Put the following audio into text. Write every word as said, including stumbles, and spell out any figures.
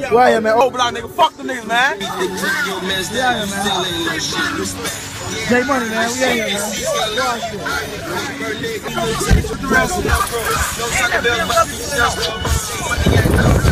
Where you, man? Oh, block nigga, fuck the niggas, man. Yeah, man. J Money, man. We out here, man.